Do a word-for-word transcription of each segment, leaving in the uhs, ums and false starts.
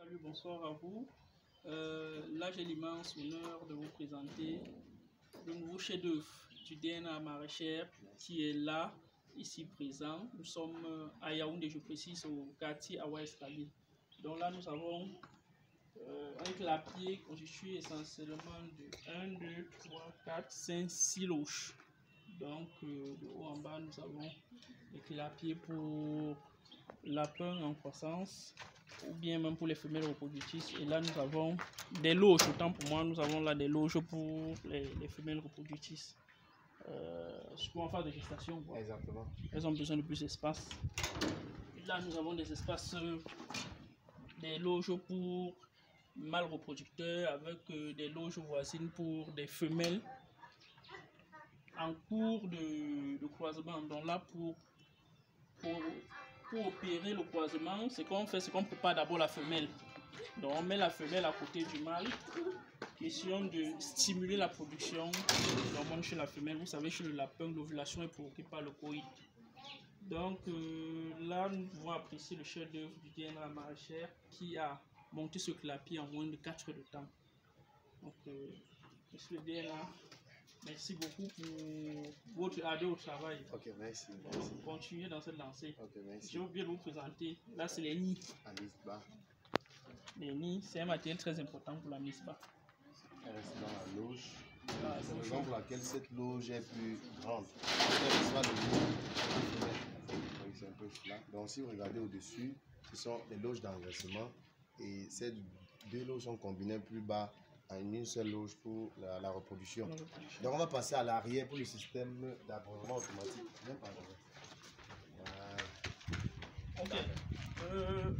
Salut, bonsoir à vous. Euh, là, j'ai l'immense honneur de vous présenter le nouveau chef-d'œuvre du D N A maraîchère qui est là, ici présent. Nous sommes à Yaoundé, je précise, au quartier Awa Escalier. Donc là, nous avons euh, un clapier constitué essentiellement de un, deux, trois, quatre, cinq, six loges. Donc, euh, de haut en bas, nous avons des clapiers pour lapins en croissance ou bien même pour les femelles reproductrices. Et là, nous avons des loges. Autant pour moi, nous avons là des loges pour les, les femelles reproductrices. Euh, surtout en phase de gestation. Quoi. Exactement. Elles ont besoin de plus d'espace. Là, nous avons des espaces, euh, des loges pour mâles reproducteurs avec euh, des loges voisines pour des femelles en cours de, de croisement. Donc là, pour, pour, pour opérer le croisement, ce qu'on fait, c'est qu'on prépare d'abord la femelle. Donc on met la femelle à côté du mâle. Question de stimuler la production d'hormones chez la femelle. Vous savez, chez le lapin, l'ovulation est provoquée par le coït. Donc euh, là, nous pouvons apprécier le chef-d'œuvre du D N A maraîchère qui a monté ce clapier en moins de quatre heures de temps. Donc, euh, monsieur le D N A, merci beaucoup pour votre aide au travail. Ok, merci. merci. Continuez dans cette lancée. Ok, merci. J'ai oublié de vous présenter. Là, c'est les nids. Amisba. Les nids, c'est un matériel très important pour la misba. Elle reste dans la loge. Ah, C'est la donc, raison pour laquelle cette loge est plus grande. Elle reçoit le nid. Oui, c'est un peu cela. Donc, si vous regardez au-dessus, ce sont les loges d'engraissement. Et ces deux loges sont combinées plus bas en une seule loge pour la, la reproduction. Donc, on va passer à l'arrière pour le système d'abreuvement automatique. Viens par là. Voilà. ok. Euh,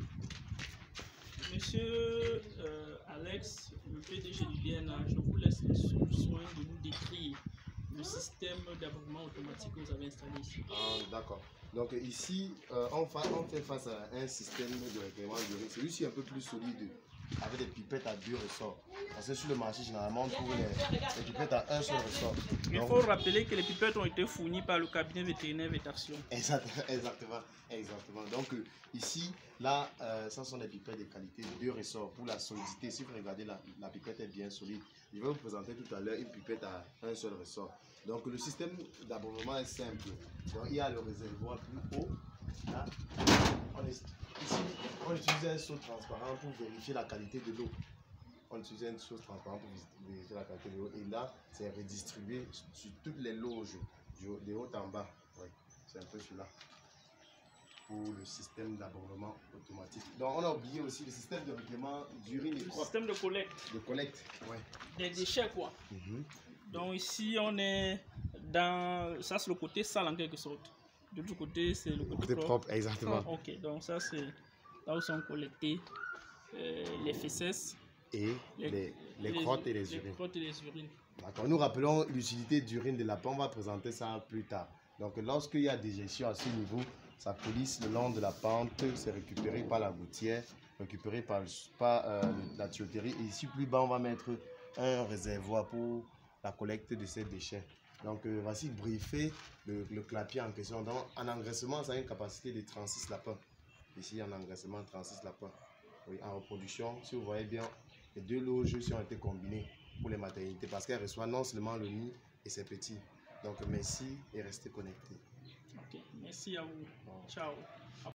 monsieur euh, Alex, le P D G du D N A, je vous laisse le soin de nous décrire le système d'abreuvement automatique que vous avez installé ici. Ah, d'accord. Donc ici, euh, on, fa on fait face à un système de règlement d'urine. Celui-ci est un peu plus solide, avec des pipettes à deux ressorts. Parce que sur le marché, généralement, on trouve les, les pipettes à un seul ressort. Il Donc, faut rappeler que les pipettes ont été fournies par le cabinet vétérinaire Vétaction. Exactement, exactement, exactement. Donc euh, ici, là, euh, ça sont des pipettes de qualité de deux ressorts pour la solidité. Si vous regardez, la, la pipette est bien solide. Je vais vous présenter tout à l'heure une pipette à un seul ressort. Donc le système d'abreuvement est simple. Donc il y a le réservoir plus haut. Là, on est, ici, on utilise un seau transparent pour vérifier la qualité de l'eau. On utilise une chose transparente pour vérifier la qualité de l'eau. Et là, c'est redistribué sur toutes les loges, de haut en bas. Oui, c'est un peu cela pour le système d'abreuvement automatique. Donc, on a oublié aussi le système de règlement d'urine et Le crotte. système de collecte. De collecte, ouais. Des déchets, quoi. Mm-hmm. Donc ici, on est dans... Ça, c'est le côté sale en quelque sorte. De l'autre côté, c'est le côté, Côté propre. propre, exactement. Ah, ok, donc ça, c'est là où sont collectés euh, les fesses. Et les, les, les, les crottes et les, les urines. crottes et les urines. D'accord. Nous rappelons l'utilité d'urine de lapin. On va présenter ça plus tard. Donc, lorsqu'il y a déjection à ce niveau, ça coulisse le long de la pente, c'est récupéré par la gouttière, récupéré par, par euh, la tuyauterie. Et ici, plus bas, on va mettre un réservoir pour la collecte de ces déchets. Donc, euh, voici briefer le, le clapier en question. Donc, en engraissement, ça a une capacité de trente-six lapins. Ici, en engraissement, trente-six lapins. Oui, en reproduction, si vous voyez bien, les deux loges ont été combinées pour les maternités parce qu'elles reçoivent non seulement le nid et ses petits. Donc, merci et restez connectés. Ok, merci à vous. Ciao.